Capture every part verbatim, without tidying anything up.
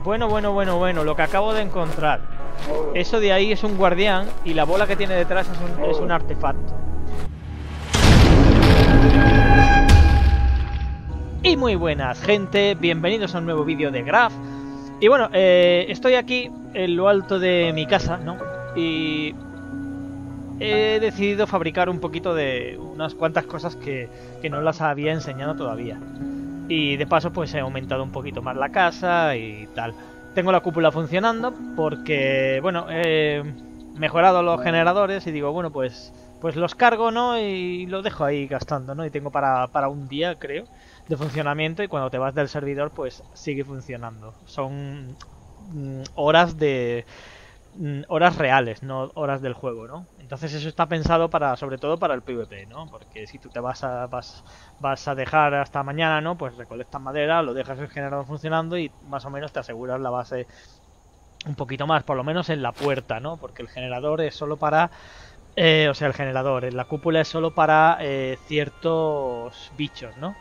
Bueno, bueno, bueno, bueno, lo que acabo de encontrar. Eso de ahí es un guardián y la bola que tiene detrás es un, es un artefacto. Y muy buenas, gente, bienvenidos a un nuevo vídeo de Graf. Y bueno, eh, estoy aquí en lo alto de mi casa, ¿no? Y he decidido fabricar un poquito de unas cuantas cosas que, que no las había enseñado todavía. Y de paso pues he aumentado un poquito más la casa y tal. Tengo la cúpula funcionando porque, bueno, he mejorado los generadores y digo, bueno, pues pues los cargo, ¿no? Y los dejo ahí gastando, ¿no? Y tengo para, para un día, creo, de funcionamiento, y cuando te vas del servidor pues sigue funcionando. Son mm, horas de... horas reales, no horas del juego, ¿no? Entonces eso está pensado para, sobre todo para el PvP, ¿no? Porque si tú te vas a vas, vas a dejar hasta mañana, ¿no? Pues recolectas madera, lo dejas el generador funcionando y más o menos te aseguras la base un poquito más, por lo menos en la puerta, ¿no? Porque el generador es solo para eh, o sea, el generador, la cúpula es solo para eh, ciertos bichos, ¿no?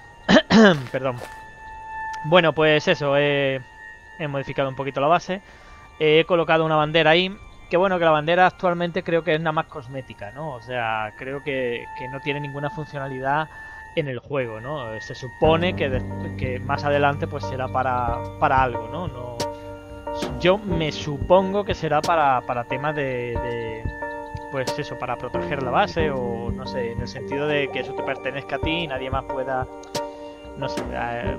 Perdón. Bueno, pues eso, eh, he modificado un poquito la base. He colocado una bandera ahí. Que bueno, que la bandera actualmente creo que es nada más cosmética, ¿no? O sea, creo que, que no tiene ninguna funcionalidad en el juego, ¿no? Se supone que, de, que más adelante pues será para, para algo, ¿no? No, yo me supongo que será para, para temas de, de... pues eso, para proteger la base o no sé, en el sentido de que eso te pertenezca a ti y nadie más pueda... No sé, eh,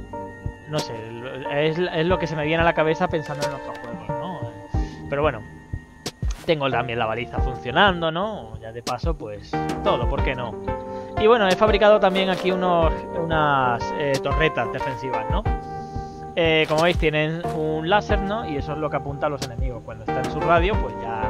no sé, es, es lo que se me viene a la cabeza pensando en otros juegos, ¿no? Pero bueno, tengo también la baliza funcionando, ¿no? Ya de paso, pues todo, ¿por qué no? Y bueno, he fabricado también aquí unos, unas eh, torretas defensivas, ¿no? Eh, como veis, tienen un láser, ¿no? Y eso es lo que apunta a los enemigos. Cuando está en su radio, pues ya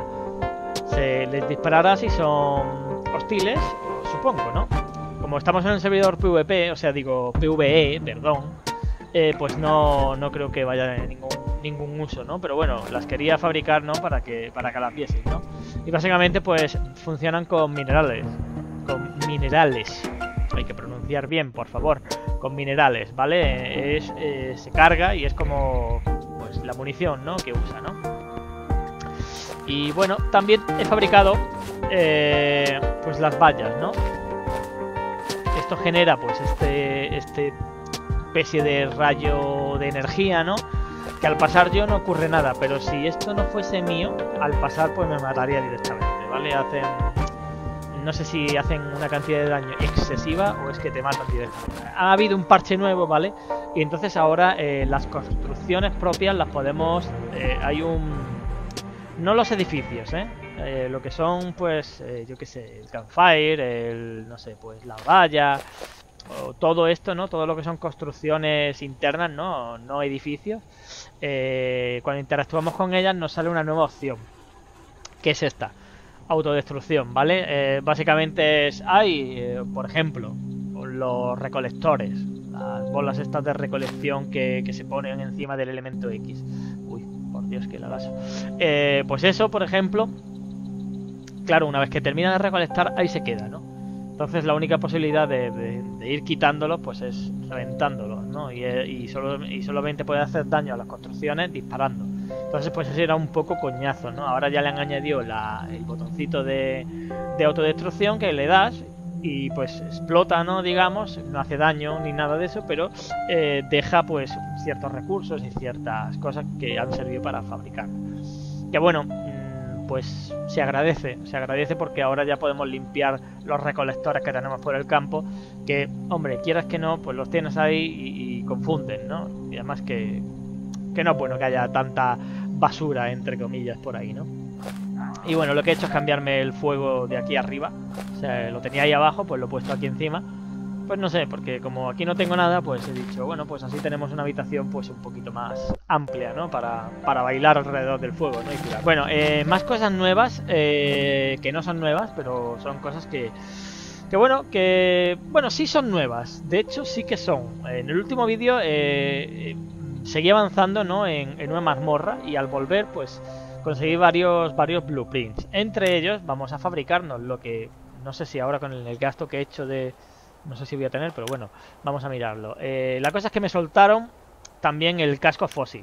se les disparará si son hostiles, supongo, ¿no? Como estamos en un servidor PvP, o sea, digo PvE, perdón, eh, pues no, no creo que vaya de ningún, ningún uso, ¿no? Pero bueno, las quería fabricar, ¿no? Para que, para que las vieseis, ¿no? Y básicamente, pues, funcionan con minerales. Con minerales. Hay que pronunciar bien, por favor. Con minerales, ¿vale? Es, eh, se carga y es como, pues, la munición, ¿no? Que usa, ¿no? Y bueno, también he fabricado, eh, pues, las vallas, ¿no? Esto genera, pues, este... este especie de rayo de energía, ¿no? Que al pasar yo no ocurre nada, pero si esto no fuese mío, al pasar pues me mataría directamente, ¿vale? Hacen... no sé si hacen una cantidad de daño excesiva o es que te matan directamente. Ha habido un parche nuevo, ¿vale? Y entonces ahora eh, las construcciones propias las podemos... Eh, hay un... no los edificios, ¿eh? Eh, lo que son, pues, eh, yo qué sé, el campfire, el... no sé, pues la valla... o todo esto, ¿no? Todo lo que son construcciones internas, ¿no? No edificios. Eh, cuando interactuamos con ellas nos sale una nueva opción, que es esta, autodestrucción, ¿vale? Eh, básicamente es, hay, eh, por ejemplo, los recolectores, las bolas estas de recolección que, que se ponen encima del elemento X. Uy, por Dios, que la lazo. Eh, pues eso, por ejemplo, claro, una vez que termina de recolectar, ahí se queda, ¿no? Entonces la única posibilidad de, de, de ir quitándolos pues es reventándolos, ¿no? Y, y, solo, y solamente puede hacer daño a las construcciones disparando. Entonces pues ese era un poco coñazo, ¿no? Ahora ya le han añadido la, el botoncito de, de autodestrucción que le das y pues explota, ¿no? Digamos, no hace daño ni nada de eso, pero eh, deja pues ciertos recursos y ciertas cosas que han servido para fabricar. Que bueno... pues se agradece, se agradece porque ahora ya podemos limpiar los recolectores que tenemos por el campo, que, hombre, quieras que no, pues los tienes ahí y, y confunden, ¿no? Y además que, que no es bueno que haya tanta basura, entre comillas, por ahí, ¿no? Y bueno, lo que he hecho es cambiarme el fuego de aquí arriba, o sea, lo tenía ahí abajo, pues lo he puesto aquí encima. Pues no sé, porque como aquí no tengo nada, pues he dicho, bueno, pues así tenemos una habitación pues un poquito más amplia, ¿no? Para, para bailar alrededor del fuego, ¿no? Y tirar. Bueno, eh, más cosas nuevas, eh, que no son nuevas, pero son cosas que... Que bueno, que... Bueno, sí son nuevas, de hecho sí que son. En el último vídeo eh, eh, seguí avanzando, ¿no? En, en una mazmorra y al volver, pues conseguí varios, varios blueprints. Entre ellos vamos a fabricarnos lo que... No sé si ahora con el, el gasto que he hecho de... No sé si voy a tener, pero bueno, vamos a mirarlo. Eh, la cosa es que me soltaron también el casco fósil.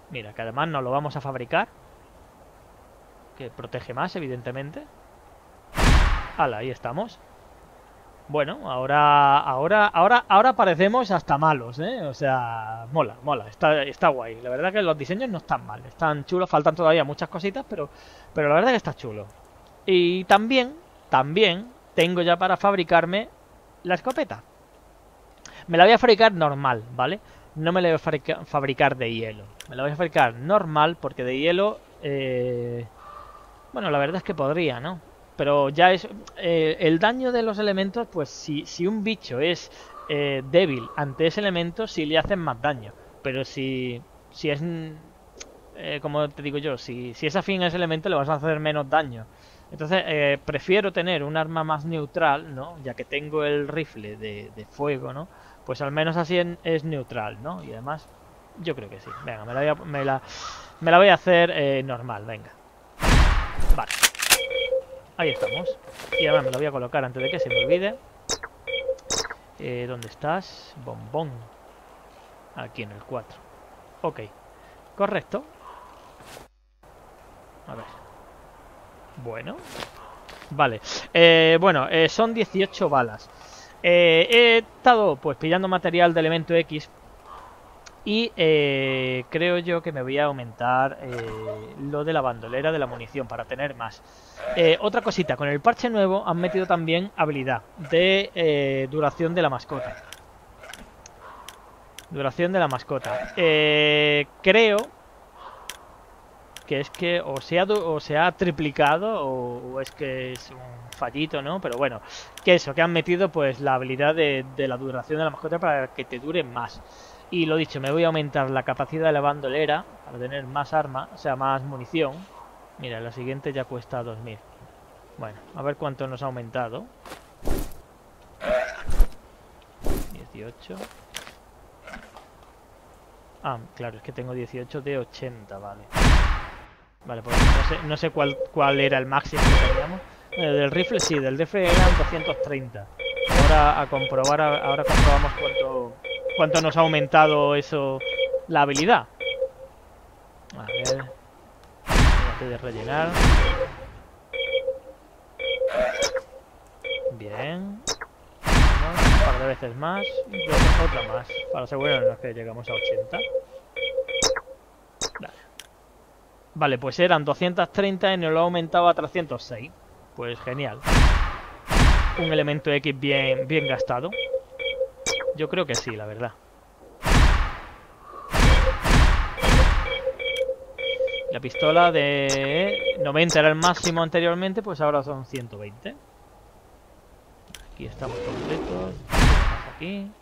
Mira, que además nos lo vamos a fabricar. Que protege más, evidentemente. Hala, ahí estamos. Bueno, ahora, ahora, ahora, ahora parecemos hasta malos, ¿eh? O sea, mola, mola, está, está guay. La verdad que los diseños no están mal, están chulos, faltan todavía muchas cositas, pero, pero la verdad que está chulo. Y también, también tengo ya para fabricarme la escopeta. Me la voy a fabricar normal, ¿vale? No me la voy a fabrica, fabricar de hielo. Me la voy a fabricar normal porque de hielo, eh... bueno, la verdad es que podría, ¿no? Pero ya es... Eh, el daño de los elementos, pues si, si un bicho es eh, débil ante ese elemento, sí le hacen más daño. Pero si, si es... Eh, como te digo yo, si, si es afín a ese elemento, le vas a hacer menos daño. Entonces, eh, prefiero tener un arma más neutral, ¿no? Ya que tengo el rifle de, de fuego, ¿no? Pues al menos así en, es neutral, ¿no? Y además, yo creo que sí. Venga, me la voy a, me la, me la voy a hacer eh, normal, venga. Vale. Ahí estamos. Y además me lo voy a colocar antes de que se me olvide. Eh, ¿Dónde estás? Bombón. Aquí en el cuatro. Ok. Correcto. A ver. Bueno. Vale. Eh, bueno, eh, son dieciocho balas. Eh, he estado pues pillando material de elemento X. Y eh, creo yo que me voy a aumentar eh, lo de la bandolera de la munición para tener más. Eh, otra cosita, con el parche nuevo han metido también habilidad de eh, duración de la mascota. Duración de la mascota. Eh, creo que es que o se ha, o se ha triplicado o, o es que es un fallito, ¿no? Pero bueno, que eso, que han metido pues la habilidad de, de la duración de la mascota para que te dure más. Y lo dicho, me voy a aumentar la capacidad de la bandolera para tener más arma, o sea, más munición. Mira, la siguiente ya cuesta dos mil. Bueno, a ver cuánto nos ha aumentado. dieciocho. Ah, claro, es que tengo dieciocho de ochenta, vale. Vale, pues no sé, no sé cuál, cuál era el máximo que teníamos. Eh, del rifle sí, del rifle eran doscientos treinta. Ahora a comprobar, ahora comprobamos cuánto... ¿Cuánto nos ha aumentado eso, la habilidad? A ver. Antes de rellenar. Bien. Vamos, un par de veces más. Y otra, otra más. Para asegurarnos que llegamos a ochenta. Vale. Vale, pues eran doscientos treinta y nos lo ha aumentado a trescientos seis. Pues genial. Un elemento X bien, bien gastado. Yo creo que sí, la verdad. La pistola de noventa era el máximo anteriormente, pues ahora son ciento veinte. Aquí estamos completos. Aquí.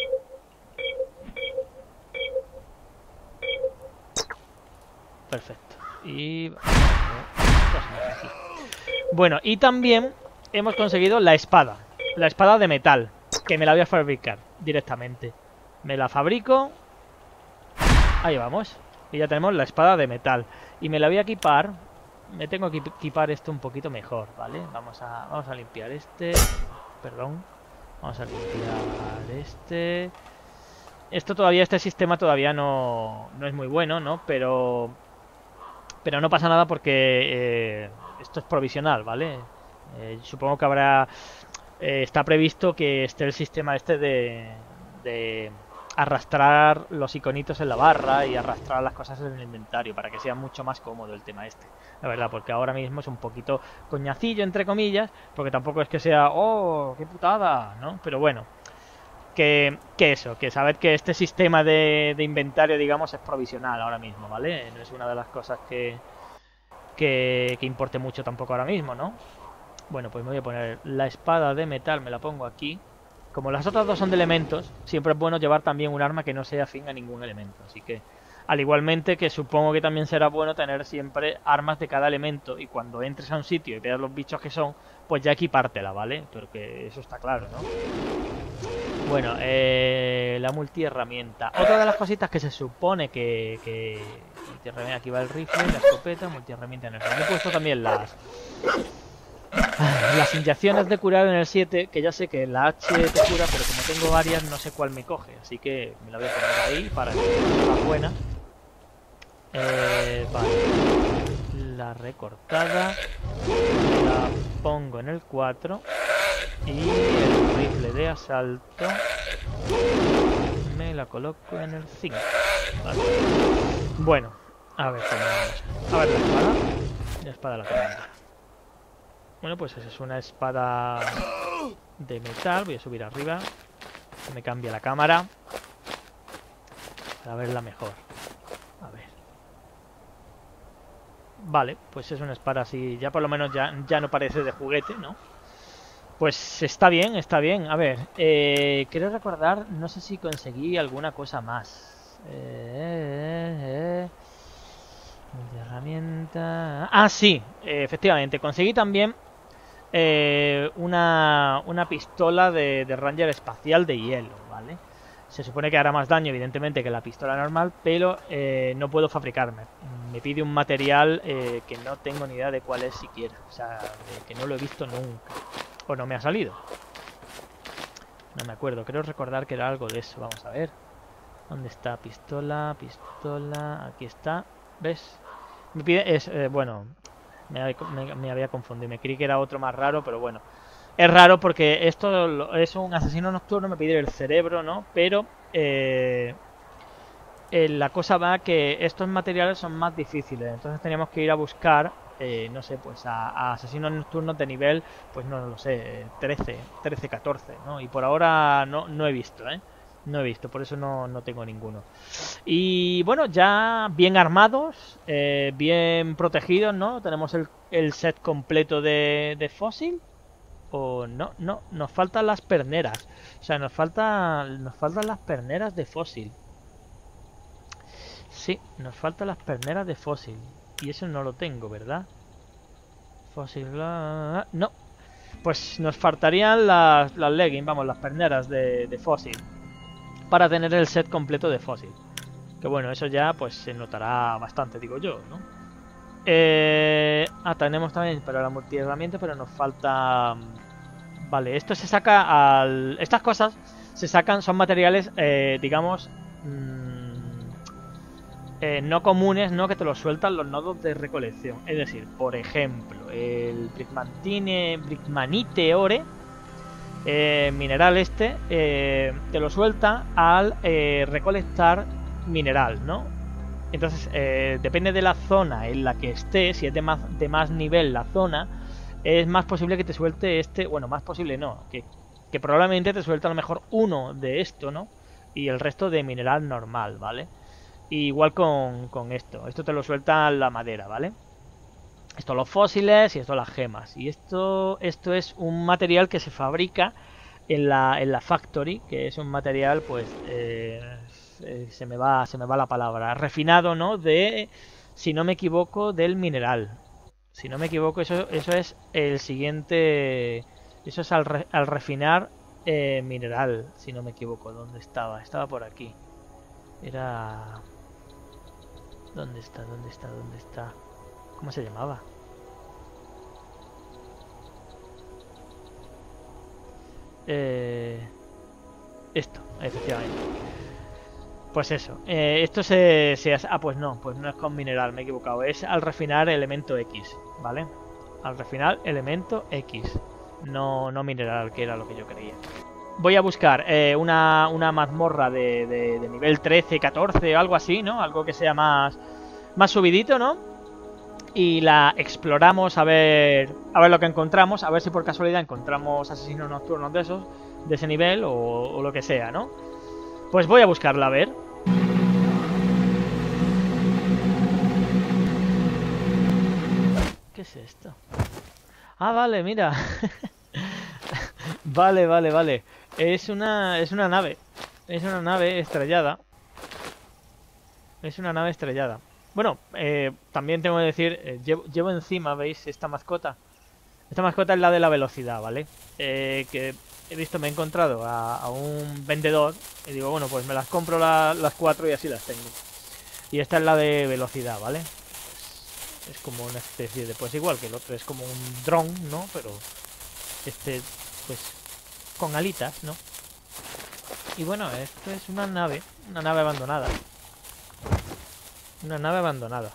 Perfecto. Y... aquí. Bueno, y también hemos conseguido la espada. La espada de metal. Que me la voy a fabricar directamente. Me la fabrico. Ahí vamos. Y ya tenemos la espada de metal. Y me la voy a equipar. Me tengo que equipar esto un poquito mejor, ¿vale? Vamos a, vamos a limpiar este. Perdón. Vamos a limpiar este. Esto todavía, este sistema todavía no, no es muy bueno, ¿no? Pero... Pero no pasa nada porque eh, esto es provisional, ¿vale? Eh, supongo que habrá... Eh, está previsto que esté el sistema este de, de arrastrar los iconitos en la barra y arrastrar las cosas en el inventario para que sea mucho más cómodo el tema este, la verdad, porque ahora mismo es un poquito coñacillo entre comillas, porque tampoco es que sea oh, qué putada, ¿no? Pero bueno, que, que eso, que saber que este sistema de, de inventario, digamos, es provisional ahora mismo, ¿vale? No es una de las cosas que, que, que importe mucho tampoco ahora mismo, ¿no? Bueno, pues me voy a poner la espada de metal, me la pongo aquí. Como las otras dos son de elementos, siempre es bueno llevar también un arma que no sea afín a ningún elemento. Así que, al igualmente que supongo que también será bueno tener siempre armas de cada elemento. Y cuando entres a un sitio y veas los bichos que son, pues ya equipártela, ¿vale? Porque eso está claro, ¿no? Bueno, eh, la multiherramienta. Otra de las cositas que se supone que... que multiherramienta, aquí va el rifle, la escopeta, multiherramienta en el... Me he puesto también las... Las inyecciones de curar en el siete, que ya sé que la H te cura, pero como tengo varias no sé cuál me coge, así que me la voy a poner ahí para que sea más buena. Eh, vale. La recortada. La pongo en el cuatro. Y el rifle de asalto me la coloco en el cinco. Vale. Bueno, a ver cómo vamos. A ver la espada. La espada la tengo. Bueno, pues esa es una espada de metal. Voy a subir arriba. Que me cambia la cámara para verla mejor. A ver. Vale, pues es una espada así. Ya por lo menos ya, ya no parece de juguete, ¿no? Pues está bien, está bien. A ver, eh, quiero recordar, no sé si conseguí alguna cosa más. Eh, eh, eh. Herramienta. Ah, sí, eh, efectivamente. Conseguí también eh, una, una pistola de, de Ranger espacial de hielo, ¿vale? Se supone que hará más daño, evidentemente, que la pistola normal, pero eh, no puedo fabricarme. Me pide un material eh, que no tengo ni idea de cuál es siquiera. O sea, que no lo he visto nunca. O no me ha salido. No me acuerdo. Creo recordar que era algo de eso. Vamos a ver. ¿Dónde está? Pistola, pistola. Aquí está. ¿Ves? Me pide... Es, eh, bueno, me, me, me había confundido. Me creí que era otro más raro, pero bueno. Es raro porque esto es un asesino nocturno. Me pide el cerebro, ¿no? Pero... Eh, eh, la cosa va que estos materiales son más difíciles. Entonces teníamos que ir a buscar... Eh, no sé, pues a, a asesinos nocturnos de nivel, pues no, no lo sé, trece, trece, catorce, ¿no? Y por ahora no, no he visto, ¿eh? No he visto, por eso no, no tengo ninguno. Y bueno, ya bien armados, eh, bien protegidos, ¿no? Tenemos el, el set completo de, de fósil. O no, no, nos faltan las perneras. O sea, nos, falta, nos faltan las perneras de fósil. Sí, nos faltan las perneras de fósil. Y eso no lo tengo, ¿verdad? Fósil... No. Pues nos faltarían las, las leggings, vamos, las perneras de, de fósil. Para tener el set completo de fósil. Que bueno, eso ya pues se notará bastante, digo yo, ¿no? Eh... Ah, tenemos también para la multiherramienta, pero nos falta... Vale, esto se saca al... Estas cosas se sacan, son materiales, eh, digamos... Mmm... Eh, no comunes, ¿no? Que te lo sueltan los nodos de recolección. Es decir, por ejemplo, el Brickmantine, Brickmanite Ore, eh, mineral este, eh, te lo suelta al eh, recolectar mineral, ¿no? Entonces, eh, depende de la zona en la que esté, si es de más, de más nivel la zona, es más posible que te suelte este, bueno, más posible no, que, que probablemente te suelte a lo mejor uno de esto, ¿no? Y el resto de mineral normal, ¿vale? Y igual con, con esto. Esto te lo suelta la madera, ¿vale? Esto los fósiles y esto las gemas. Y esto, esto es un material que se fabrica en la, en la factory, que es un material, pues, eh, se me va, se me va la palabra, refinado, ¿no? De, si no me equivoco, del mineral. Si no me equivoco, eso, eso es el siguiente, eso es al, re, al refinar eh, mineral, si no me equivoco. ¿Dónde estaba? Estaba por aquí. Era... ¿Dónde está? ¿Dónde está? ¿Dónde está? ¿Cómo se llamaba? Eh... Esto, efectivamente. Pues eso. Eh, esto se, se hace... Ah, pues no. Pues no es con mineral, me he equivocado. Es al refinar elemento X, ¿vale? Al refinar elemento X. No, no mineral, que era lo que yo creía. Voy a buscar eh, una, una mazmorra de, de, de nivel trece, catorce o algo así, ¿no? Algo que sea más, más subidito, ¿no? Y la exploramos a ver a ver lo que encontramos. A ver si por casualidad encontramos asesinos nocturnos de esos, de ese nivel o, o lo que sea, ¿no? Pues voy a buscarla, a ver. ¿Qué es esto? Ah, vale, mira. Vale, vale, vale. Es una, es una nave. Es una nave estrellada. Es una nave estrellada. Bueno, eh, también tengo que decir, eh, llevo, llevo encima, ¿veis? Esta mascota. Esta mascota es la de la velocidad, ¿vale? Eh, que he visto, me he encontrado a, a un vendedor. Y digo, bueno, pues me las compro la, las cuatro y así las tengo. Y esta es la de velocidad, ¿vale? Pues es como una especie de... Pues igual que el otro, es como un dron, ¿no? Pero este, pues... con alitas, ¿no? Y bueno, esto es una nave, una nave abandonada. Una nave abandonada.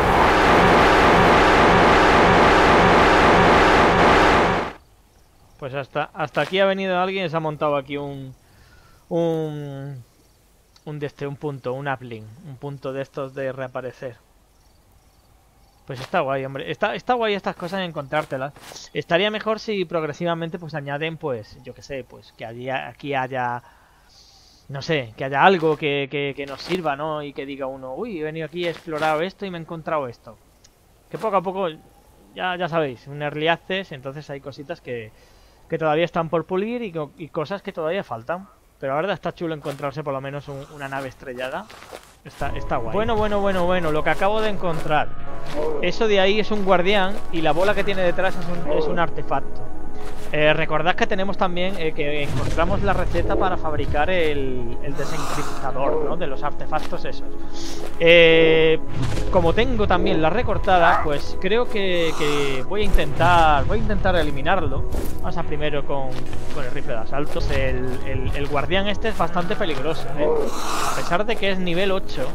Pues hasta, hasta aquí ha venido alguien y se ha montado aquí un... Un... Un, de este, un punto, un uplink. Un punto de estos de reaparecer. Pues está guay, hombre. Está, está guay estas cosas, encontrártelas. Estaría mejor si progresivamente pues añaden, pues, yo que sé, pues que allí, aquí haya... No sé, que haya algo que, que, que nos sirva, ¿no? Y que diga uno, uy, he venido aquí, he explorado esto y me he encontrado esto. Que poco a poco, ya, ya sabéis, un early access, entonces hay cositas que, que todavía están por pulir y, y cosas que todavía faltan. Pero la verdad está chulo encontrarse por lo menos un, una nave estrellada. Está, está guay. Bueno, bueno, bueno, bueno, lo que acabo de encontrar. Eso de ahí es un guardián y la bola que tiene detrás es un, es un artefacto. Eh, recordad que tenemos también eh, que encontramos la receta para fabricar el, el desencriptador, ¿no? De los artefactos esos. Eh, como tengo también la recortada, pues creo que, que voy a intentar voy a intentar eliminarlo. Vamos a primero con, con el rifle de asalto. El, el, el guardián este es bastante peligroso, ¿eh? A pesar de que es nivel ocho.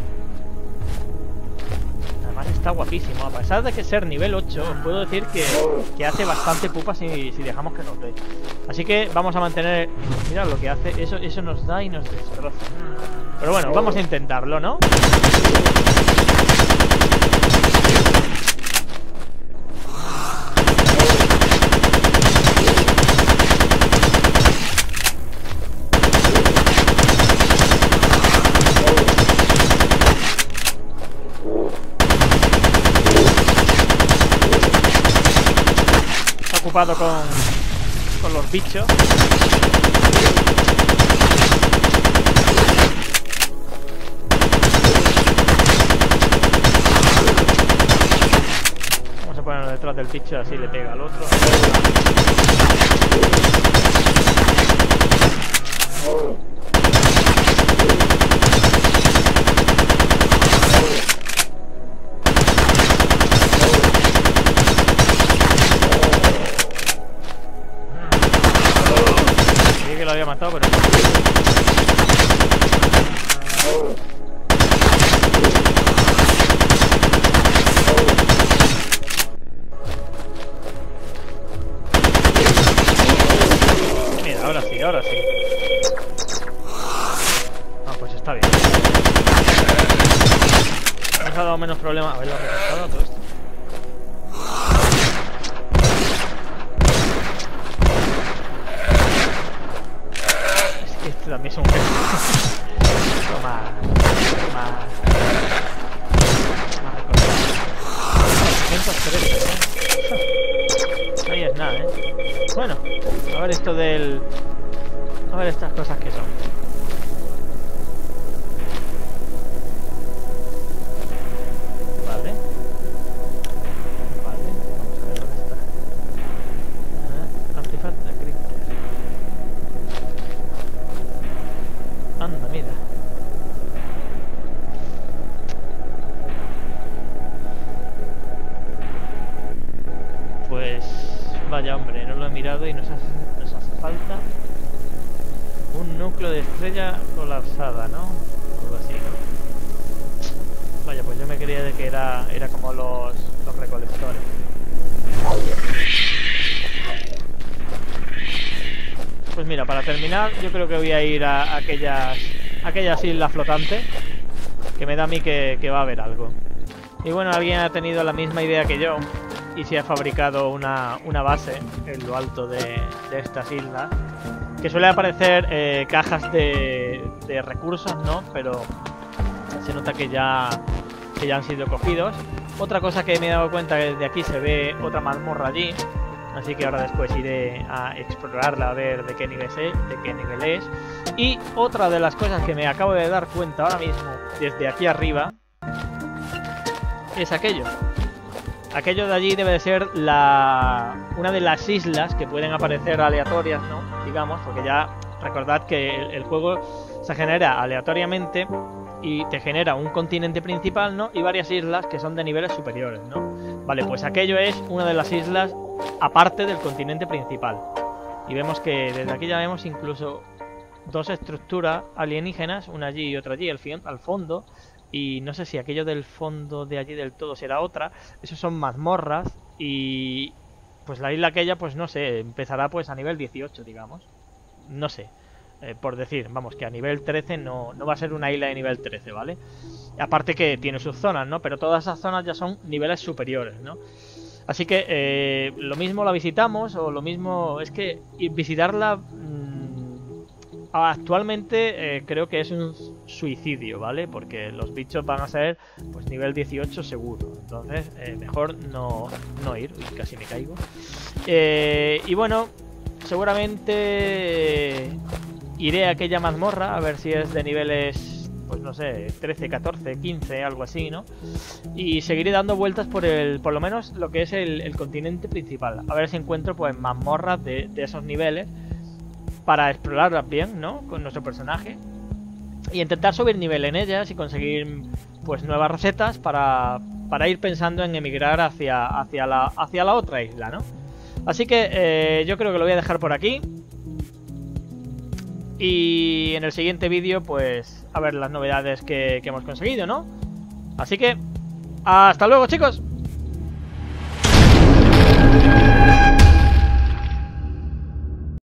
Además está guapísimo. A pesar de que ser nivel ocho, os puedo decir que, que hace bastante pupa si, si dejamos que nos dé. Así que vamos a mantener... Mira lo que hace. Eso, eso nos da y nos destroza. Pero bueno, vamos a intentarlo, ¿no? Ocupado con, con los bichos. Vamos a ponerlo detrás del bicho, así le pega al otro. Que lo había matado, pero... Mira, ahora sí, ahora sí. Ah, pues está bien. Nos ha dado menos problema haberlo recortado todo esto. Este también es un jefe. Toma. Toma. Más recortado. ciento trece, ¿eh? Ahí es nada, ¿eh? Bueno, a ver esto del... A ver estas cosas que son. Vale. Vale, vamos a ver dónde está. Ah, artefacto de Crypter. Anda, mira. Pues... Vaya hombre, no lo he mirado y nos hace, nos hace falta un núcleo de estrella colapsada, ¿no? Algo así, ¿no? Vaya, pues yo me creía de que era, era como los, los recolectores. Pues mira, para terminar, yo creo que voy a ir a aquellas, aquellas islas flotantes, que me da a mí que, que va a haber algo. Y bueno, alguien ha tenido la misma idea que yo y se ha fabricado una, una base en lo alto de, de estas islas, que suele aparecer eh, cajas de, de recursos, ¿no? Pero se nota que ya, que ya han sido cogidos. Otra cosa que me he dado cuenta es que desde aquí se ve otra mazmorra allí, así que ahora después iré a explorarla a ver de qué nivel es, de qué nivel es. Y otra de las cosas que me acabo de dar cuenta ahora mismo desde aquí arriba es aquello. Aquello de allí debe de ser la una de las islas que pueden aparecer aleatorias, ¿no? Digamos, porque ya recordad que el, el juego se genera aleatoriamente y te genera un continente principal, ¿no? Y varias islas que son de niveles superiores, ¿no? Vale, pues aquello es una de las islas aparte del continente principal. Y vemos que desde aquí ya vemos incluso dos estructuras alienígenas, una allí y otra allí, al, fin, al fondo. y no sé si aquello del fondo de allí del todo será otra. Esos son mazmorras y pues la isla aquella, pues no sé, empezará pues a nivel dieciocho, digamos. No sé, eh, por decir, vamos, que a nivel trece no, no va a ser una isla de nivel trece, ¿vale? Aparte que tiene sus zonas, ¿no? Pero todas esas zonas ya son niveles superiores, ¿no? Así que eh, lo mismo la visitamos o lo mismo... Es que visitarla mmm, actualmente eh, creo que es un suicidio, ¿vale? Porque los bichos van a ser pues nivel dieciocho seguro. Entonces eh, mejor no, no ir. Uy, casi me caigo. Eh, y bueno, seguramente iré a aquella mazmorra a ver si es de niveles... pues no sé, trece, catorce, quince, algo así, ¿no? Y seguiré dando vueltas por el, por lo menos lo que es el, el continente principal. A ver si encuentro pues mazmorras de, de esos niveles para explorarlas bien, ¿no? Con nuestro personaje. Y intentar subir nivel en ellas y conseguir pues nuevas recetas para, para ir pensando en emigrar hacia, hacia, la, hacia la otra isla, ¿no? Así que eh, yo creo que lo voy a dejar por aquí. Y en el siguiente vídeo, pues, a ver las novedades que, que hemos conseguido, ¿no? Así que, ¡hasta luego, chicos!